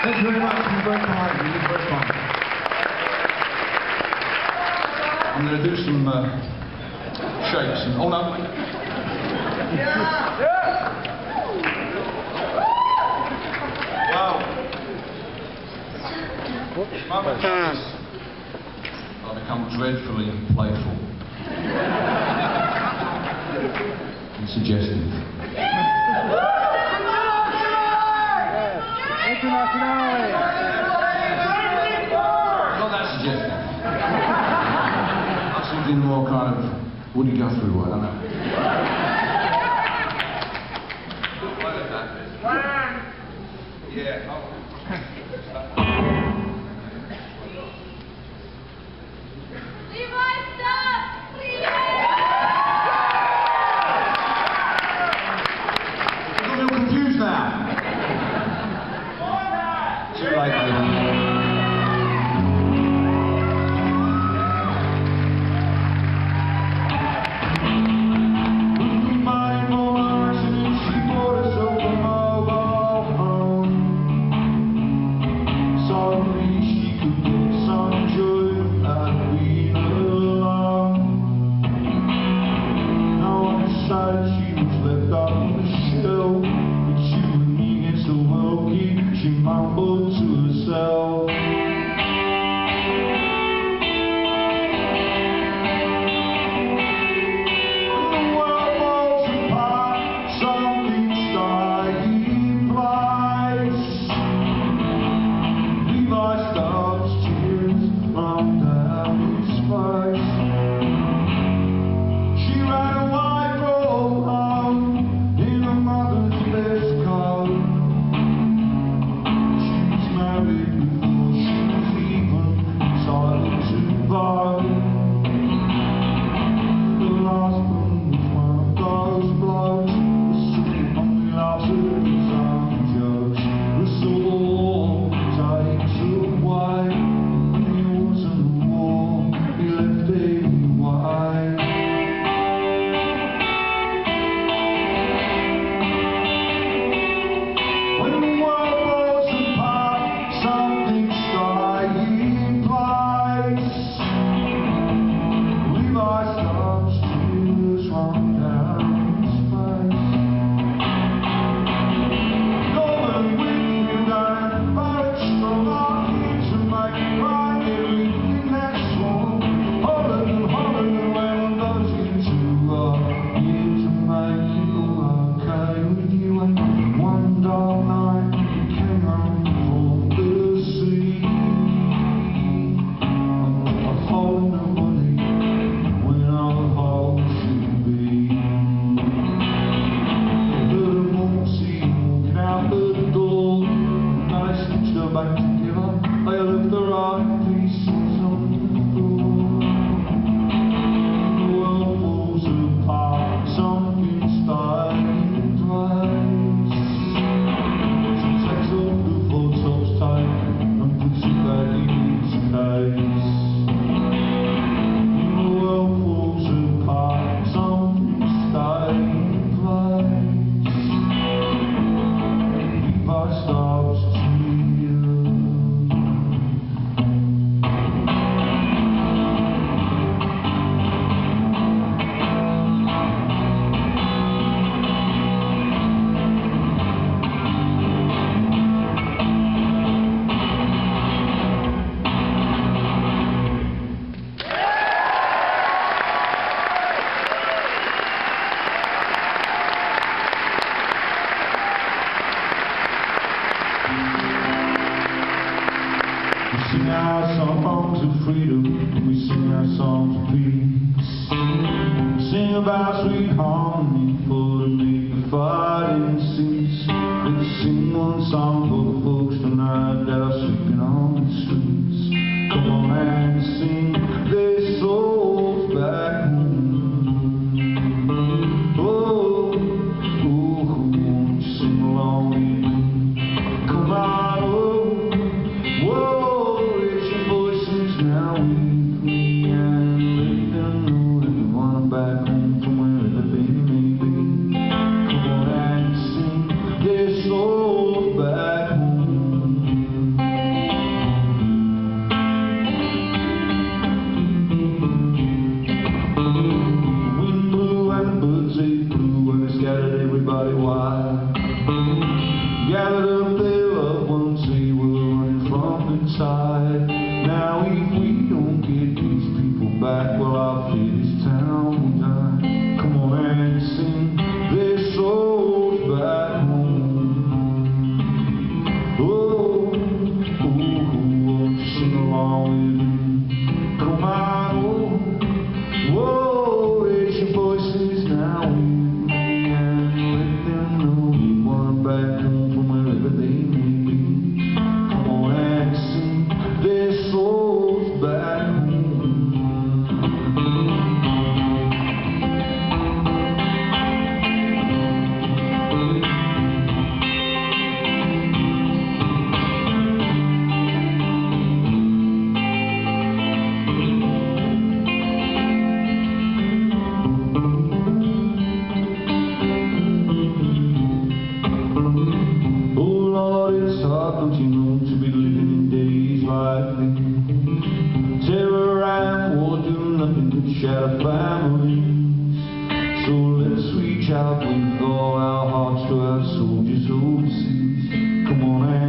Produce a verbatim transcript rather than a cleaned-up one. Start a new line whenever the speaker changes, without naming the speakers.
Thank you very much. You're very kind. You did very fine. I'm going to do some uh, shakes and oh no. Yeah. Yeah. Wow. Moments like this, I become dreadfully playful and suggestive.
Internationale!
Not that suggestive. That's something more kind of Woody Guthrie way, I don't know. Yeah. Oh. I'm a little confused now. Too late, baby. She mumbled to herself. When the world falls apart, something's dying place. Levi stops, tears run down his face. She ran away, drove home in her mother's best coat. We sing our songs of freedom, we sing our songs of peace. Sing about sweet harmony for to make the fighting cease. Let's sing one song for the folks tonight that are sleeping on the streets. Come on and sing their souls back home. Oh, oh, won't you sing along with me? Come on, oh, whoa. Now with me and let them know that we want them back home from where they've been. back, well I fear this town will die. Come on and sing their souls back home. Oh, oh, oh, won't you sing along with me? Come on, oh, whoa, raise your voices now with me and let them know you want back home from wherever they may be. Come on and sing their souls back home. Don't you know to be living in days like these? Terror and war do nothing but shatter families. So let's reach out with all our hearts to our soldiers overseas. Come on and